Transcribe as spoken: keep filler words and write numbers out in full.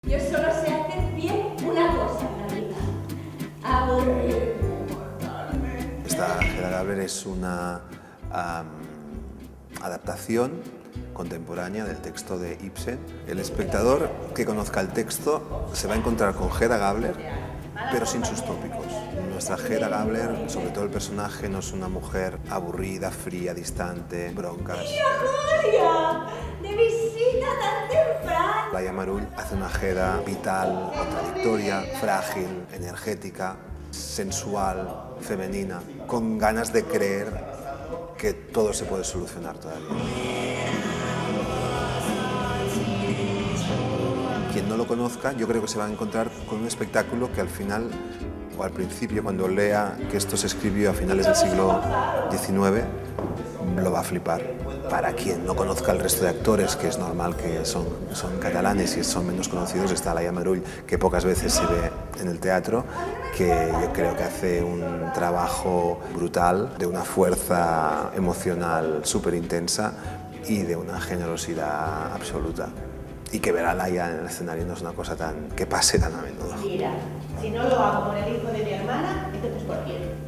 Yo solo sé hacer bien una cosa en la vida: aburrirme mortalmente. Esta Hedda Gabler es una um, adaptación contemporánea del texto de Ibsen. El espectador que conozca el texto se va a encontrar con Hedda Gabler, pero sin sus tópicos. Nuestra Hedda Gabler, sobre todo el personaje, no es una mujer aburrida, fría, distante, broncas. ¡Tía Julia! ¡De visita tan temprano! Laia Marull hace una Hedda vital, contradictoria, frágil, energética, sensual, femenina, con ganas de creer que todo se puede solucionar todavía. Quien no lo conozca, yo creo que se va a encontrar con un espectáculo que al final, o al principio, cuando lea que esto se escribió a finales del siglo diecinueve, lo va a flipar. Para quien no conozca el resto de actores, que es normal que son, son catalanes y son menos conocidos, está Laia Marull, que pocas veces se ve en el teatro, que yo creo que hace un trabajo brutal, de una fuerza emocional súper intensa y de una generosidad absoluta. Y que ver a Laia en el escenario no es una cosa tan que pase tan a menudo. Mira, si no lo hago por el hijo de mi hermana, entonces ¿por quién?